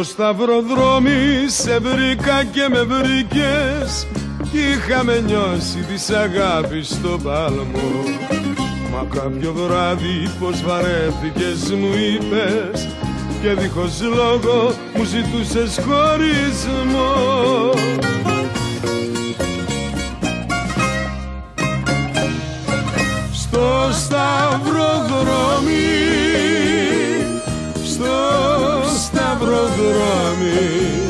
σταυροδρόμι σε βρήκα και με βρήκες, είχαμε νιώσει της αγάπης στο πάλμο. Μα κάποιο βράδυ πως βαρέθηκες μου είπες, και δίχως λόγο μου ζητούσες χωρισμό. Στο σταυροδρόμι, στο σταυροδρόμι,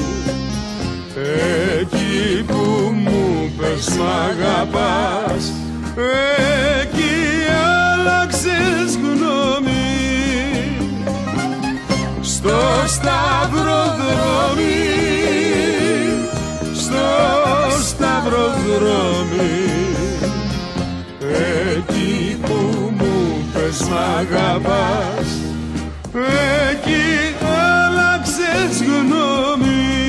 εκεί που μου πες μ' αγαπάς, εκεί άλλαξες γνώμη. Στο σταυροδρόμι, στο σταυροδρόμι, εκεί που μου πες μ' αγαπάς, εκεί άλλαξες γνώμη.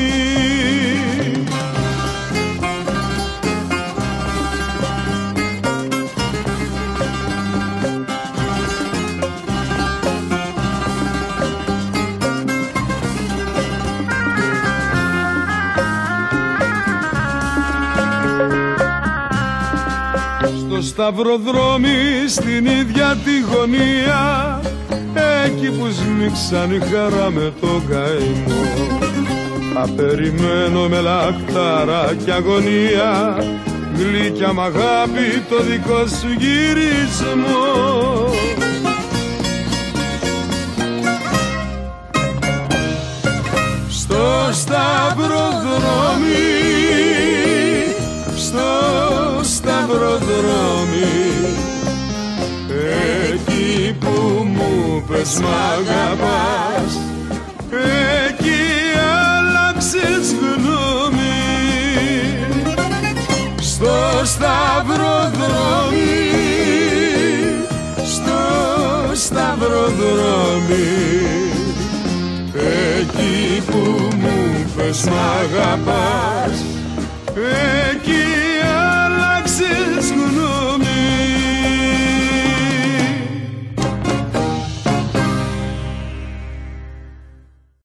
Στο σταυροδρόμι στην ίδια τη γωνία, εκεί που σμίξαν η χαρά με το καημό, θα περιμένω με λαχτάρα και αγωνία, γλυκιά μ' αγάπη το δικό σου γυρισμό. Στο σταυροδρόμι, στο σταυροδρόμι, εκεί που μου πες μ' αγαπάς, εκεί άλλαξες γνώμη. Στο σταυροδρόμι, στο σταυροδρόμι, εκεί που μου πες μ' αγαπάς, εκεί